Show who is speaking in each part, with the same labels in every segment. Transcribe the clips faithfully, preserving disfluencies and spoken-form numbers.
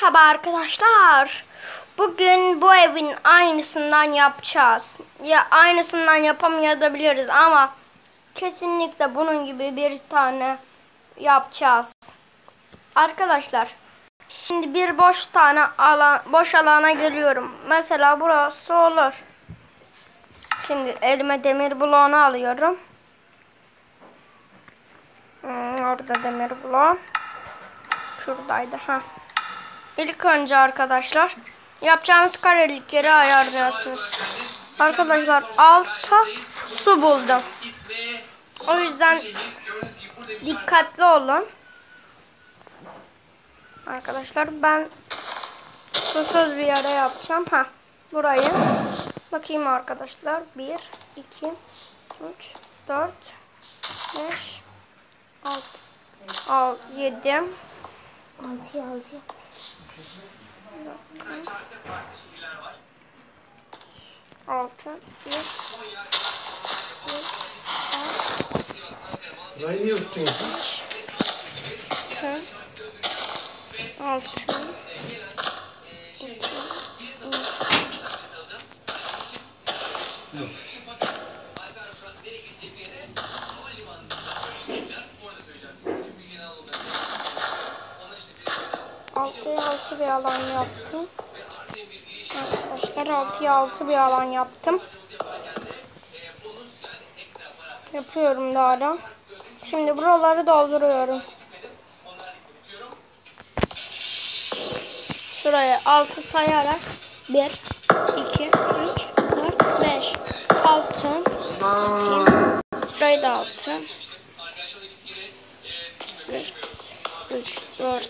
Speaker 1: Merhaba arkadaşlar. Bugün bu evin aynısından yapacağız. Ya aynısından yapamayabiliriz ama kesinlikle bunun gibi bir tane yapacağız. Arkadaşlar, şimdi bir boş tane alan, boş alana geliyorum. Mesela burası olur. Şimdi elime demir bloğunu alıyorum. Hmm, orada demir bloğu. Şuradaydı. Ha. İlk önce arkadaşlar yapacağınız karelik yeri ayarlıyorsunuz. Arkadaşlar altta su buldum. O yüzden dikkatli olun. Arkadaşlar ben susuz bir yere yapacağım. Ha, burayı. Bakayım arkadaşlar. bir, iki, üç, dört, beş, altı, yedi.
Speaker 2: altı altı.
Speaker 1: Altı, bir,
Speaker 3: Burayı niye tutuyorsun?
Speaker 1: altı, iki, üç. altıya altı bir alan yaptım. Arkadaşlar altıya altı bir alan yaptım. Yapıyorum daha da. Şimdi buraları dolduruyorum. Şuraya altı sayarak bir, iki, üç, dört, beş, altı. Şurayı da altı. bir, üç, dört,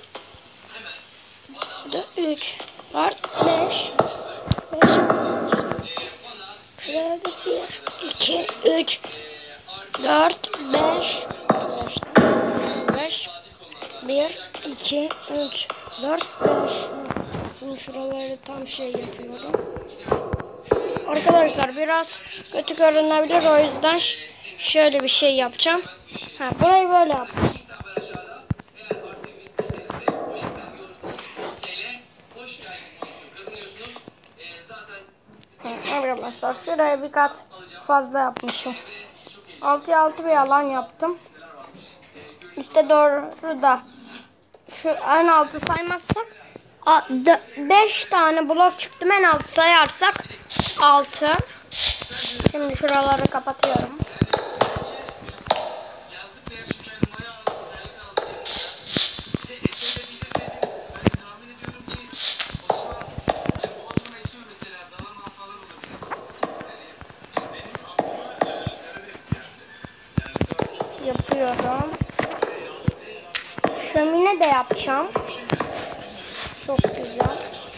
Speaker 1: üç, dört, beş, beş. Şuraya da bir, iki, üç, dört, beş, beş, bir, iki, üç, dört, beş. Şimdi şuraları tam şey yapıyorum. Arkadaşlar biraz kötü görünebilir, o yüzden şöyle bir şey yapacağım. Ha, burayı böyle yaptım. Arkadaşlar şuraya bir kat fazla yapmışım. altıya altı bir alan yaptım. Üste doğru da şu en altı saymazsak beş tane blok çıktım. En altı sayarsak altı. Şimdi şuraları kapatıyorum. Yapıyorum. Şömine de yapacağım. Çok güzel.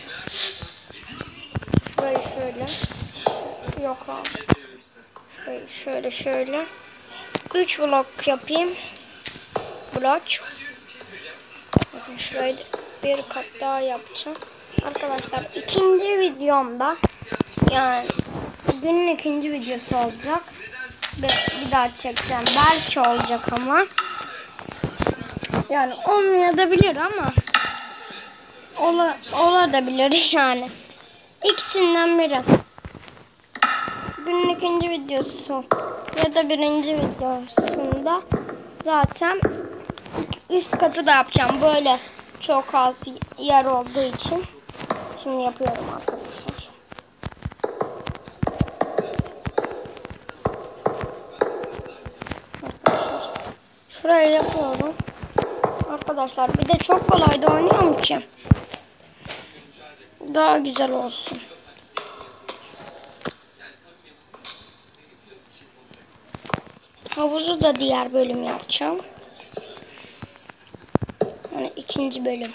Speaker 1: Şurayı şöyle. Yok abi. Şurayı şöyle şöyle. üç blok yapayım. Blok. Bakın şurayı bir kat daha yapacağım. Arkadaşlar ikinci videomda, yani günün ikinci videosu olacak. Bir, bir daha çekeceğim. Belki olacak ama. Yani olmayabilir ama ola, olabilir yani. İkisinden biri. Günün ikinci videosu ya da birinci videosunda zaten üst katı da yapacağım. Böyle çok az yer olduğu için. Şimdi yapıyorum arkadaşlar. Arkadaşlar şurayı yapıyorum. Arkadaşlar bir de çok kolay da oynuyorum ki daha güzel olsun. Havuzu da diğer bölüm yapacağım. Yani ikinci bölüm.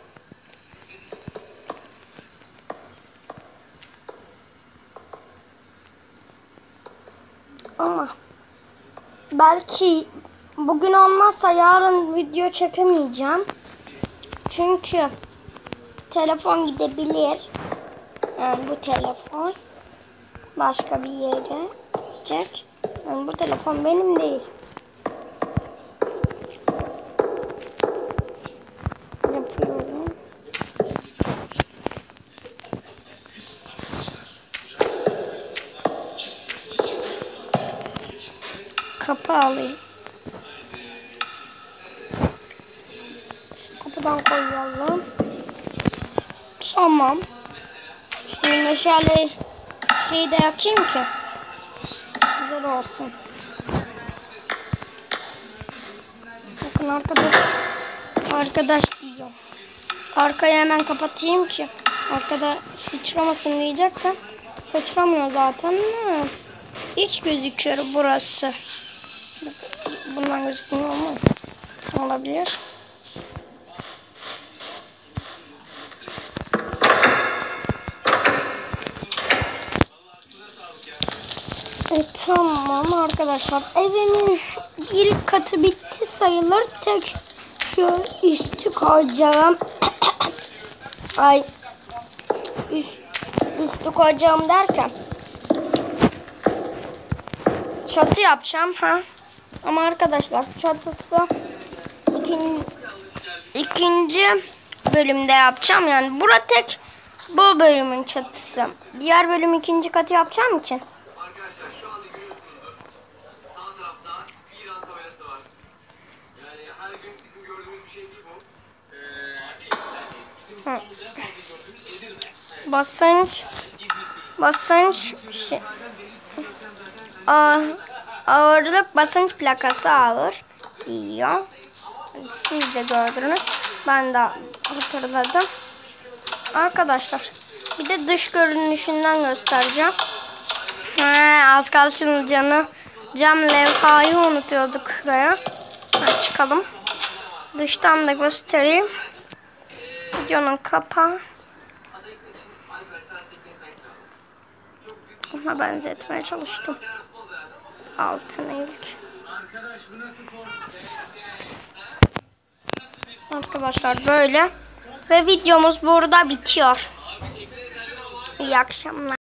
Speaker 1: Ama belki bugün olmazsa yarın video çekemeyeceğim. Çünkü telefon gidebilir. Yani bu telefon başka bir yere gidecek. Yani bu telefon benim değil. Yapıyorum. kapı alayım. Şu kapıdan koyalım. Tamam. Şimdi meşale şeyi de yakayım ki güzel olsun. Bakın arkadaş, arkadaş diyor. Arkayı hemen kapatayım ki arkada sıçramasın diyecek de sıçramıyor zaten. Ne? Hiç gözüküyor burası. Bundan gözükmüyor mu? Olabilir. E, tamam arkadaşlar. Evimin ilk katı bitti sayılır. Tek şu üstü koyacağım. Ay üst, üstü koyacağım derken çatı yapacağım ha. Ama arkadaşlar çatısı ikinci, ikinci bölümde yapacağım. Yani bura tek bu bölümün çatısı. Diğer bölüm ikinci katı yapacağım için.
Speaker 3: Arkadaşlar şu anda görüyorsunuzdur. Sağ tarafta İran tabelası var. Yani her gün bizim gördüğümüz bir şey değil bu. Ee, bizim İstanbul'da en fazla gördüğümüz Edirne.
Speaker 1: Basınç basınç şey, a- ağırlık basınç plakası alır diyor. Siz de gördünüz. Ben de hatırladım. Arkadaşlar bir de dış görünüşünden göstereceğim. He, az kalsın canı cam levhayı unutuyorduk şuraya. Ha, çıkalım. Dıştan da göstereyim. Videonun kapağı. Ona benzetmeye çalıştım. Altın ilk. Arkadaşlar böyle. Ve videomuz burada bitiyor. İyi akşamlar.